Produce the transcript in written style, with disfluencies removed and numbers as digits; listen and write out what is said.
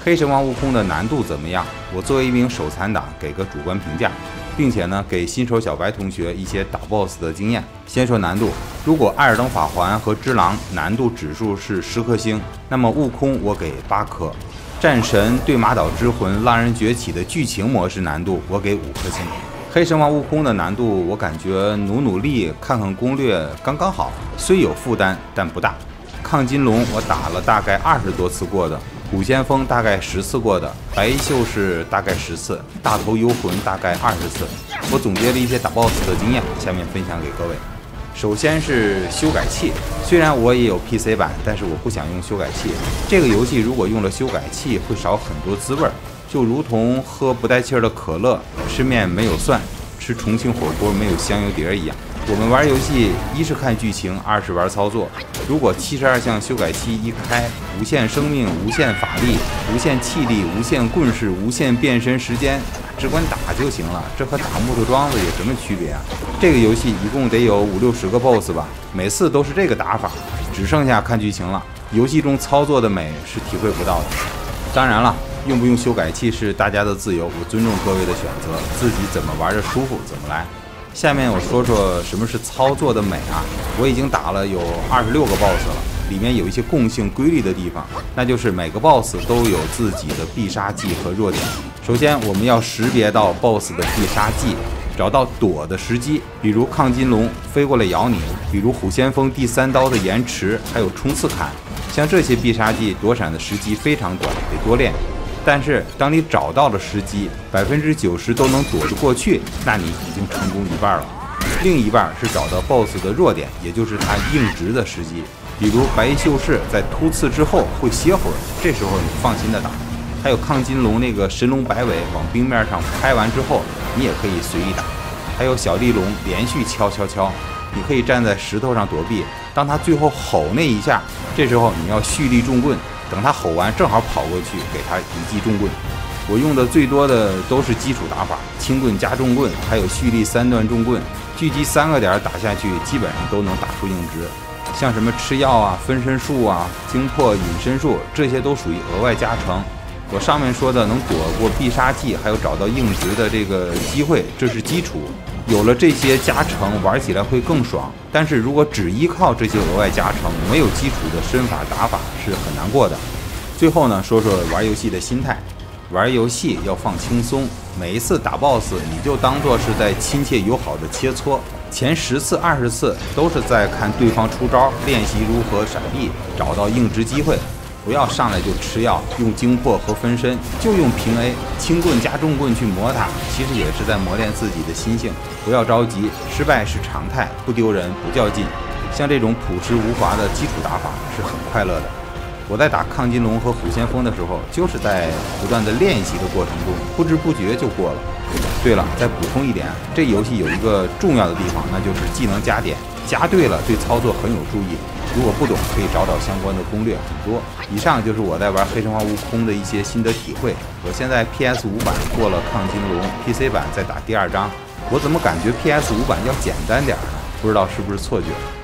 黑神话悟空的难度怎么样？我作为一名手残党，给个主观评价，并且呢，给新手小白同学一些打 BOSS 的经验。先说难度，如果艾尔登法环和只狼难度指数是10颗星，那么悟空我给8颗。战神对马岛之魂浪人崛起的剧情模式难度我给5颗星。黑神话悟空的难度我感觉努力看看攻略刚刚好，虽有负担但不大。抗金龙我打了大概20多次过的，虎先锋大概10次过的，白衣秀士大概10次，大头幽魂大概20次。我总结了一些打 BOSS 的经验，下面分享给各位。首先是修改器，虽然我也有 PC 版，但是我不想用修改器。这个游戏如果用了修改器，会少很多滋味，就如同喝不带气儿的可乐，吃面没有蒜，吃重庆火锅没有香油碟一样。我们玩游戏，一是看剧情，二是玩操作。如果72项修改器一开，无限生命、无限法力、无限气力、无限棍式、无限变身时间，只管打就行了。这和打木头桩子有什么区别啊？这个游戏一共得有50-60个 BOSS 吧，每次都是这个打法，只剩下看剧情了。游戏中操作的美是体会不到的。当然了，用不用修改器是大家的自由，我尊重各位的选择，自己怎么玩着舒服怎么来。下面我说说什么是操作的美啊！我已经打了有26个 BOSS 了，里面有一些共性规律的地方，那就是每个 BOSS 都有自己的必杀技和弱点。首先，我们要识别到 BOSS 的必杀技，找到躲的时机，比如抗金龙飞过来咬你，比如虎先锋第3刀的延迟，还有冲刺砍，像这些必杀技躲闪的时机非常短，得多练。但是当你找到了时机，90%都能躲得过去，那你已经成功一半了。另一半是找到 BOSS 的弱点，也就是他硬直的时机。比如白衣秀士在突刺之后会歇会儿，这时候你放心的打。还有抗金龙那个神龙摆尾往冰面上拍完之后，你也可以随意打。还有小地龙连续敲，你可以站在石头上躲避。当他最后吼那一下，这时候你要蓄力重棍。等他吼完，正好跑过去给他一记重棍。我用的最多的都是基础打法，轻棍加重棍，还有蓄力3段重棍，聚集3个点打下去，基本上都能打出硬直。像什么吃药啊、分身术啊、精魄隐身术，这些都属于额外加成。我上面说的能躲过必杀技，还有找到硬直的这个机会，这是基础。有了这些加成，玩起来会更爽。但是如果只依靠这些额外加成，没有基础的身法打法是很难过的。最后呢，说说玩游戏的心态。玩游戏要放轻松，每一次打 BOSS 你就当作是在亲切友好的切磋。前10次、20次都是在看对方出招，练习如何闪避，找到硬直机会。不要上来就吃药，用精魄和分身，就用平 A 轻棍加重棍去磨它，其实也是在磨练自己的心性。不要着急，失败是常态，不丢人不较劲。像这种朴实无华的基础打法是很快乐的。我在打抗金龙和虎先锋的时候，就是在不断的练习的过程中，不知不觉就过了。对了，再补充一点，这游戏有一个重要的地方，那就是技能加点，加对了对操作很有助益。如果不懂，可以找找相关的攻略，很多。以上就是我在玩黑神话悟空的一些心得体会。我现在 PS5 版过了抗金龙 ，PC 版在打第2章，我怎么感觉 PS5 版要简单点呢？不知道是不是错觉。